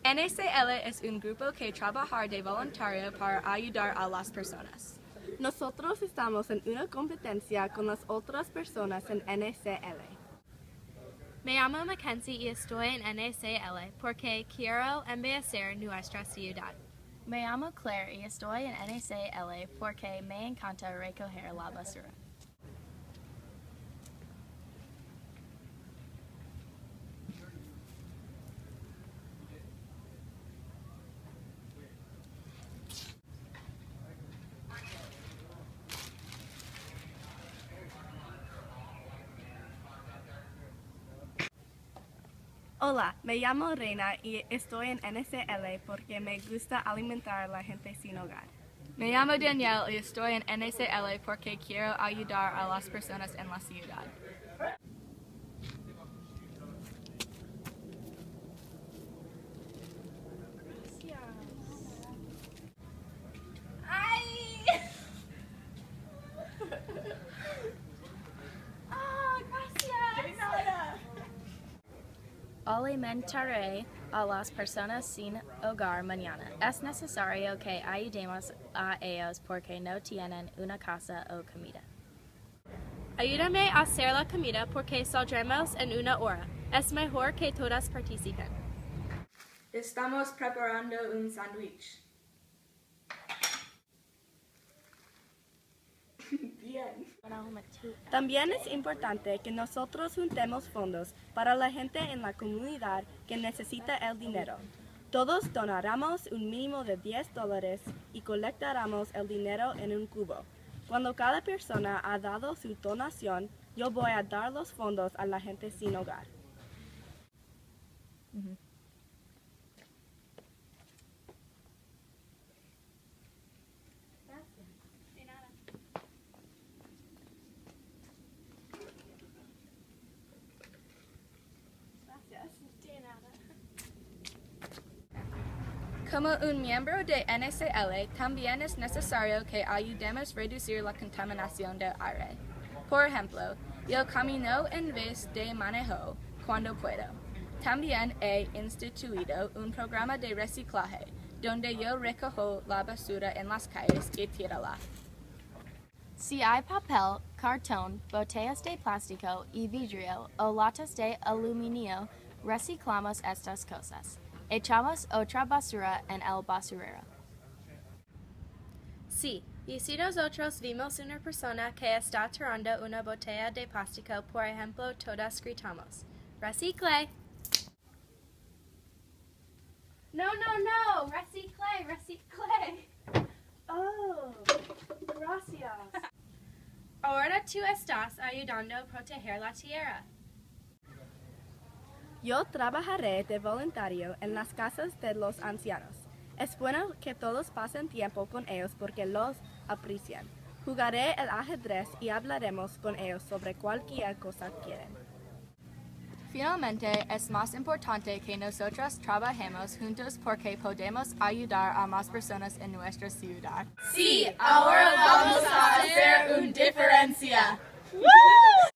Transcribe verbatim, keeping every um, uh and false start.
N S A L es un grupo que trabaja de voluntario para ayudar a las personas. Nosotros estamos en una competencia con las otras personas en N S A L. Me llamo Mackenzie y estoy en N S A L porque quiero embellecer nuestra ciudad. Me llamo Claire y estoy en N S A L porque me encanta recoger la basura. Hola, me llamo Raina y estoy en N S A L porque me gusta alimentar a la gente sin hogar. Me llamo Danielle y estoy en N S A L porque quiero ayudar a las personas en la ciudad. Alimentaré a las personas sin hogar mañana. Es necesario que ayudemos a ellos porque no tienen una casa o comida. Ayúdame a hacer la comida porque saldremos en una hora. Es mejor que todas participen. Estamos preparando un sándwich. Bien. También es importante que nosotros juntemos fondos para la gente en la comunidad que necesita el dinero. Todos donaremos un mínimo de diez dólares y colectaremos el dinero en un cubo. Cuando cada persona ha dado su donación, yo voy a dar los fondos a la gente sin hogar. Mm-hmm. Como un miembro de N S A L, también es necesario que ayudemos a reducir la contaminación del aire. Por ejemplo, yo camino en vez de manejo cuando puedo. También he instituido un programa de reciclaje, donde yo recojo la basura en las calles y tírala. Si hay papel, cartón, botellas de plástico y vidrio o latas de aluminio, reciclamos estas cosas. Echamos otra basura en el basurero. Sí, y si nosotros vimos una persona que está tirando una botella de plástico, por ejemplo, todas gritamos, ¡recicle! No, no, no, recicle, recicle. Oh, gracias. Ahora tú estás ayudando a proteger la tierra. Yo trabajaré de voluntario en las casas de los ancianos. Es bueno que todos pasen tiempo con ellos porque los aprecian. Jugaré el ajedrez y hablaremos con ellos sobre cualquier cosa que quieren. Finalmente, es más importante que nosotros trabajemos juntos porque podemos ayudar a más personas en nuestra ciudad. Sí, ahora vamos a hacer una diferencia.